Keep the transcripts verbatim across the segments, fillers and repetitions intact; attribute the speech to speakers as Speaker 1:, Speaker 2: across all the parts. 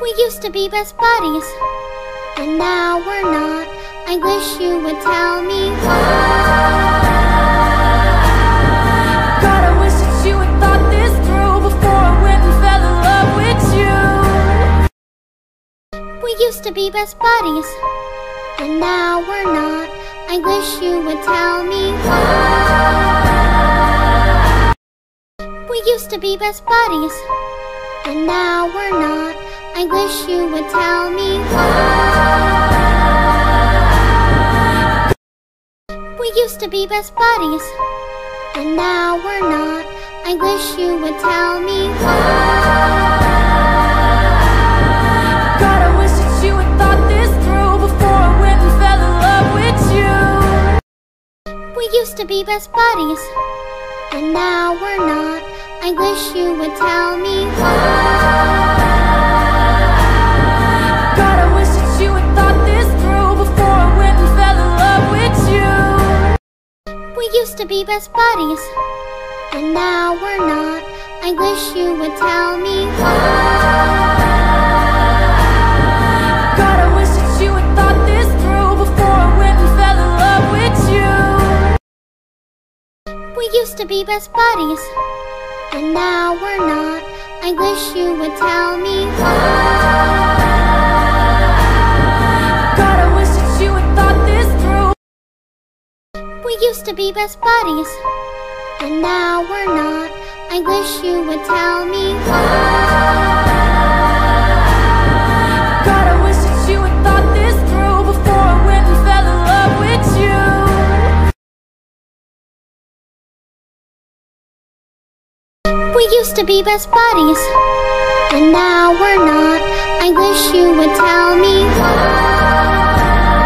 Speaker 1: We used to be best buddies, and now we're not. I wish you would tell me why.
Speaker 2: God, I wish that you had thought this through before I went and fell in love with you.
Speaker 1: We used to be best buddies, and now we're not. I wish you would tell me why. We used to be best buddies, and now we're not. I wish you would tell me why. We used to be best buddies, and now we're not. I wish you would tell me why.
Speaker 2: God, I wish that you had thought this through before I went and fell in love with you.
Speaker 1: We used to be best buddies, and now we're not. I wish you would tell me why.
Speaker 2: God, I wish that you had thought this through before I went and fell in love with you.
Speaker 1: We used to be best buddies, and now we're not. I wish you would tell me why.
Speaker 2: God, I wish that you had thought this through before I went and fell in love with you.
Speaker 1: We used to be best buddies, and now we're not. I wish you would tell me why.
Speaker 2: God, I wish that you had thought this through.
Speaker 1: We used to be best buddies, and now we're not. I wish you would tell me why.
Speaker 2: God, I wish that you had thought this through before I went and fell in love with you.
Speaker 1: We used to be best buddies, and now we're not. I wish you would tell me why.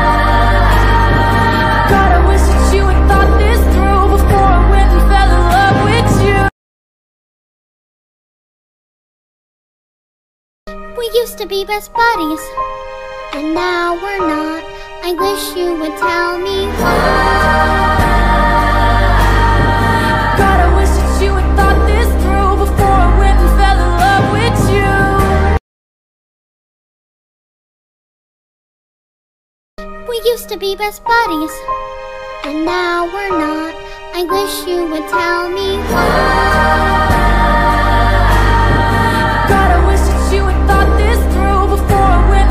Speaker 2: God, I wish that you had thought this through before I went and fell in love with you.
Speaker 1: We used to be best buddies, and now we're not. I wish you would tell me why.
Speaker 2: God, I wish that you had thought this through before I went and fell in love with you.
Speaker 1: We used to be best buddies, and now we're not. I wish you would tell me why.
Speaker 2: God, I wish that you had thought this through before I went.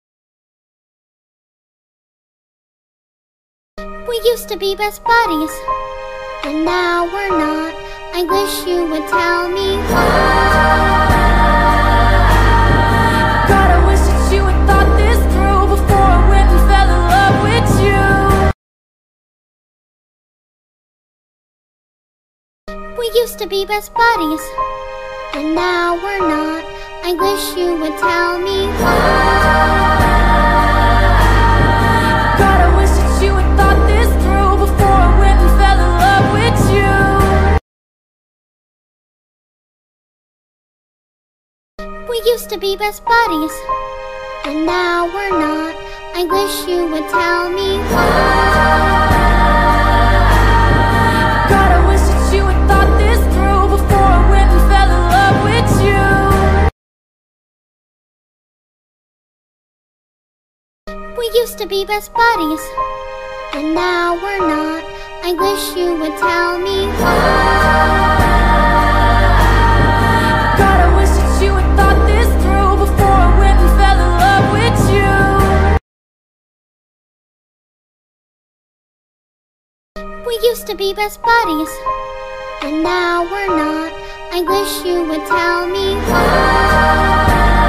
Speaker 1: We used to be best buddies, and now we're not. I wish you would tell me why.
Speaker 2: God, I wish that you had thought this through before I went and fell in love with you.
Speaker 1: We used to be best buddies, and now we're not. I wish you would tell me why.
Speaker 2: God, I wish that you had thought this through before I went and fell in love with you.
Speaker 1: We used to be best buddies, and now we're not. I wish you would tell me why.
Speaker 2: God, I wish that you had thought this through before I went and fell in love with you.
Speaker 1: We used to be best buddies, and now we're not. I wish you would tell me why.
Speaker 2: God, I wish that you had thought this through before I went and fell in love with you.
Speaker 1: We used to be best buddies, and now we're not. I wish you would tell me why.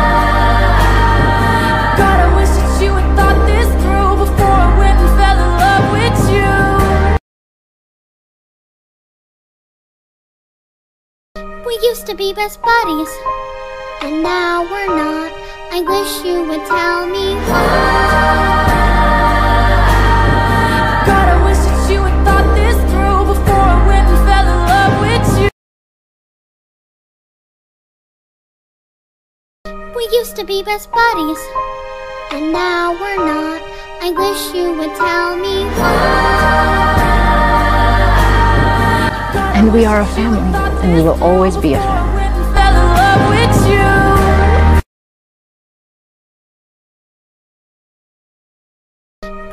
Speaker 2: God, I wish that you had thought this through before I went and fell in love with you.
Speaker 1: We used to be best buddies, and now we're not. I wish you would tell me why.
Speaker 2: God, I wish that you had thought this through before I went and fell in love with you.
Speaker 1: We used to be best buddies, and now we're not. I wish you would tell me why.
Speaker 3: And we are a family, and we will always be a family.
Speaker 2: Fell in love with you.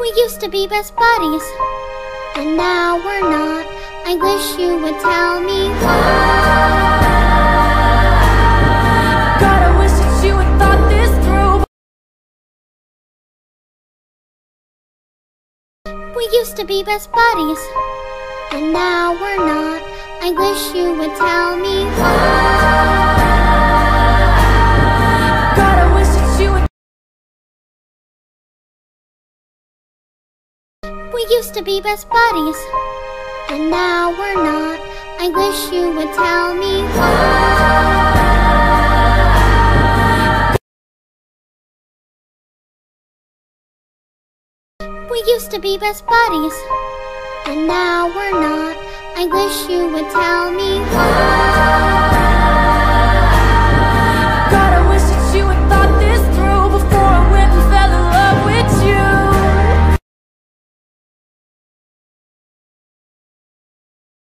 Speaker 1: We used to be best buddies, and now we're not. I wish you would tell me why.
Speaker 2: God, I wish that you had thought this through.
Speaker 1: We used to be best buddies, and now we're not. I wish you would tell me why.
Speaker 2: God, I wish that you had.
Speaker 1: We used to be best buddies, and now we're not. I wish you would tell me why. We used to be best buddies, and now we're not. I wish you would tell me why.